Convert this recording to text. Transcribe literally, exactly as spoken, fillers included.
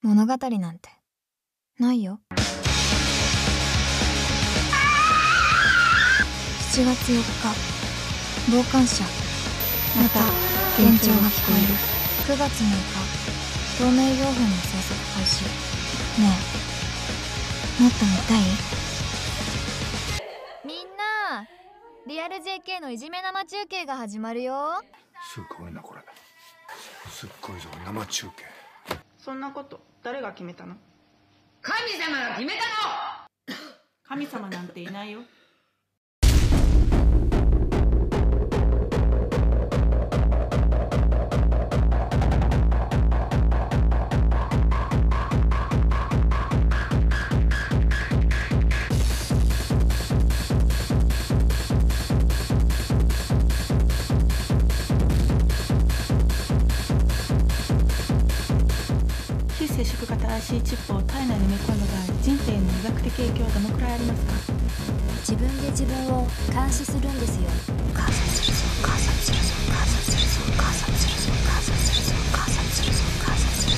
物語なんてないよ。しちがつよっか、傍観者。また幻聴が聞こえる。くがつむいか、透明標本の制作開始。ねえ、もっと見たい？みんな、リアル ジェーケー のいじめ生中継が始まるよ。 すごいなこれ。すっごいぞ、生中継。 そんなこと誰が決めたの？ 神様が決めたの。 神様なんていないよ。非接触型 アイシー チップを体内に埋め込んだ場合、人体への医学的影響はどのくらいありますか？ 自分で自分を監視するんですよ。観察するぞ、観察するぞ、観察するぞ、観察するぞ、観察するぞ、観察するぞ、観察するぞ。